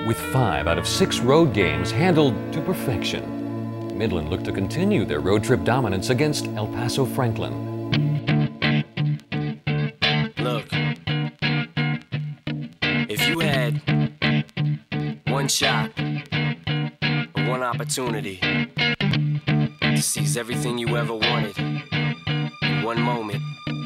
with 5 out of 6 road games handled to perfection. Midland looked to continue their road trip dominance against El Paso Franklin. Look, if you had one shot, or one opportunity to seize everything you ever wanted in one moment,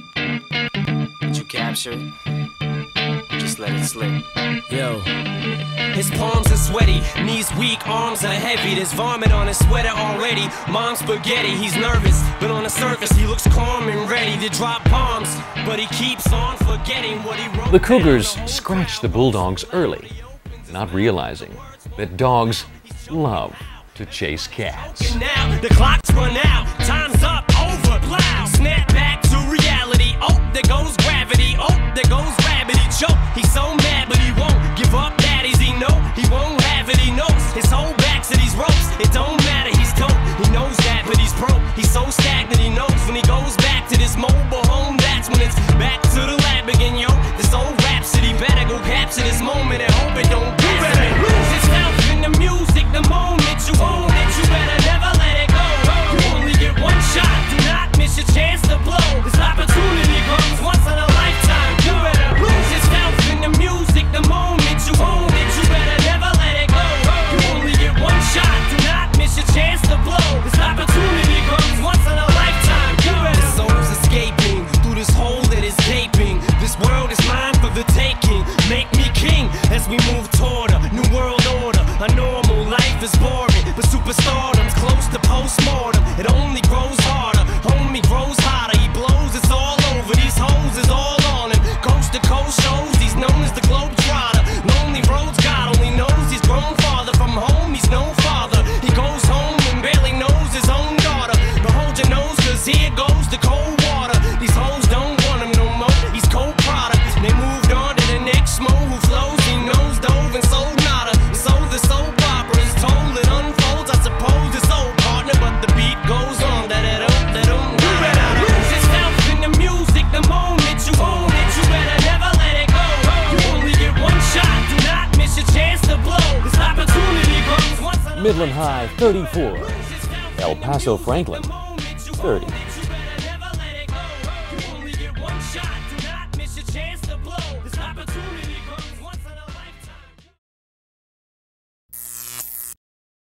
did you capture it? Just let it slip. Yo. His palms are sweaty, knees weak, arms are heavy. There's vomit on his sweater already. Mom's spaghetti, he's nervous, but on the surface he looks calm and ready to drop bombs. But he keeps on forgetting what he wrote. The Cougars scratched the Bulldogs early, not realizing that dogs love to chase cats. Now the clock's run out, time's up, over, plow. Snap back to reality. Oh, there goes gravity. Oh, there goes rabbit. He choke. He's so mad, but he won't give up. Daddies, he know he won't have it. He knows his whole back to these ropes. It don't matter. He's dope. He knows that, but he's broke. He's so stagnant. He knows when he goes back to this mobile home. That's when it's back to the lab again, yo. This old rhapsody better go capture this moment and hope it don't. You better lose yourself in the music the moment you own it. You better never let it go. You only get one shot. Do not miss your chance to blow. This opportunity comes once in a lifetime. You better lose yourself in the music the moment you own it. You better never let it go. You only get one shot. Do not miss your chance to blow. This opportunity comes once in a lifetime. You better. The soul's escaping through this hole that is gaping. This world is mine for the taking. Make me king as we move toward a new world order. A normal life is boring, but superstardom's close to postmortem. It only grows harder, homie grows hotter. He blows, it's all over. These hoes is all on him. Coast to coast shows, he's known as the Globetrotter. Lonely roads, God only knows he's grown farther from home. He's no father. He goes home and barely knows his own daughter. But hold your nose, cause here goes the cold water. These hoes don't want him no more. He's cold product. They moved on to the next mo who flows. He knows dove and sold nada. So the soap opera is told, it unfolds. I suppose it's old partner, but the beat goes on. You better lose yourself in the music the moment you own it. You better never let it go. You only get one shot. Do not miss your chance to blow. This opportunity comes once in a Midland High 34, El Paso Franklin 30.